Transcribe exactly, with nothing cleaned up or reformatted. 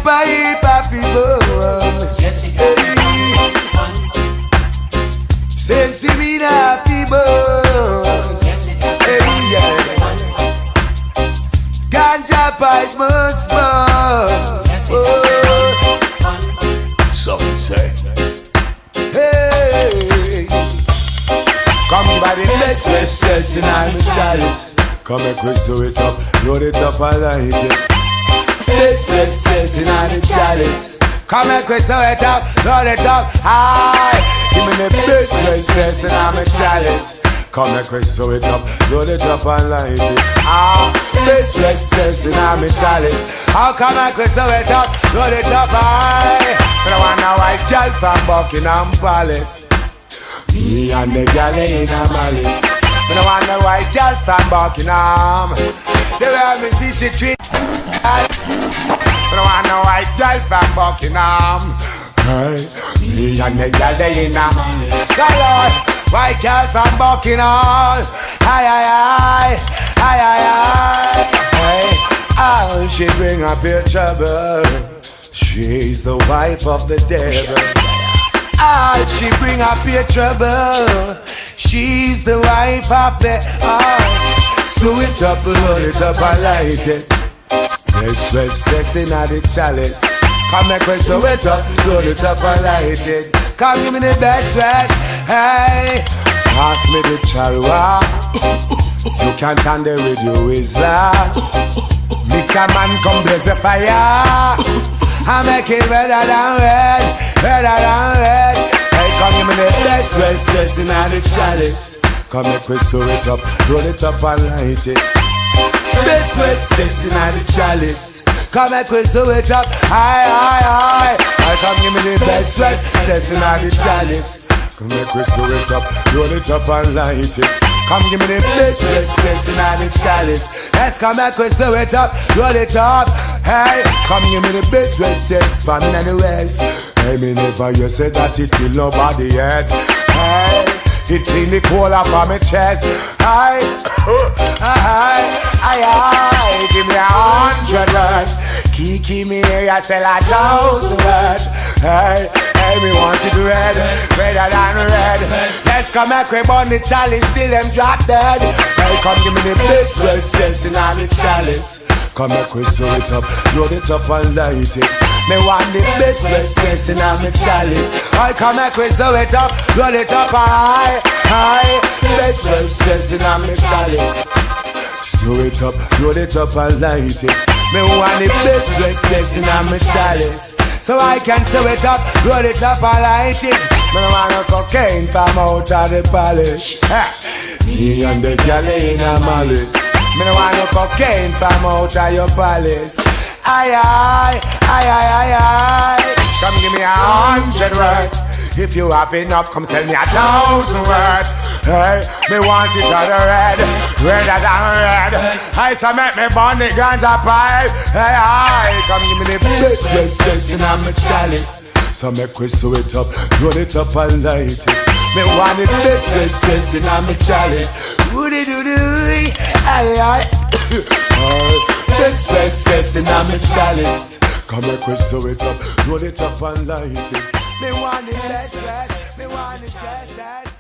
pipe happy bone. Yes, it does. Same Serena happy bone. Yes, it does. Hey, yeah. Ganja pipe must burn. Yes, it does. Something say. Hey, come by the best, best, best in I'm a chalice. Come and crystal it up, load it up and light it. Best, best, best in I'm a chalice. Come and crystal it up, load it up high. Give me the best, best, best in I'm a chalice. Come and crystal it up, load it up and light it. Ah, best, best, best in I'm a chalice. How come I crystal it up, load it up high? I want a white girl from Buckingham Palace. Me and the girl in a malice. I want a white girl from Buckingham. The way me see she treat. I want a white girl from Buckingham. Hey, me and the girl in a malice. Lord, white girl from Buckingham. Aye aye aye, aye aye aye. Hey, oh she bring up your trouble. She's the wife of the devil. Ah, she bring up your trouble. She's the wife of the ah. Sew it up, load it up and light it. Yes, yes, yes, in the chalice. Come make me sew it up, load it up and light it. Come give me the best rest. Hey, pass me the charwa. You can't handle with your Islam. Mister Man, come blaze the fire. I make it redder than red, redder than red. Hey, come give me the best, best, best in the chalice. Come make me sew it up, roll it up and light it. Best, best, best in the chalice. Come make me sew it up, aye, aye, aye. Hey, come give me the best, best, best in the chalice. Come make me sew it up, roll it up and light it. Come give me the best, best, best in the chalice. Let's come back with sew it up, roll it up. Hey, come give me the best, best, best from in the west. Hey, me never you said that it kill nobody yet. Hey, it clean the coal off of my chest. Hey, hey, hey, hey, give me a hundred words. Kiki me here, I sell a thousand words. Hey, hey, me want it red, redder than red. Let's come back with on the chalice till them drop dead. Hey, come give me the best, best, best in the chalice. Come back with sew it up, load it up and light it. Me want the best, best, best in the chalice. I come back with sew it up, load it up high, high. Best, best, best in the chalice. Sew it up, load it up and light it. Me want the best, best, best in the chalice. So I can sew it up, roll it up and light it. Me no want no cocaine from out of the palace. Me and the girl in a malice. Me no want no cocaine from out of your palace. Aye aye, aye aye aye aye. Come give me a hundred words. If you have enough, come send me a thousand words. Hey, me want it on the red, redder than red. I say make me burn the ganja pipe. Hey, hey, come give me the best, best, best in my chalice. So make we sew it up, roll it up and light it. Me want the best, best, best in my chalice. Woody doo doo, aye aye. Best, best, best in my chalice. Come make we sew it up, roll it up and light it. Me want the best, best, me want the best, best.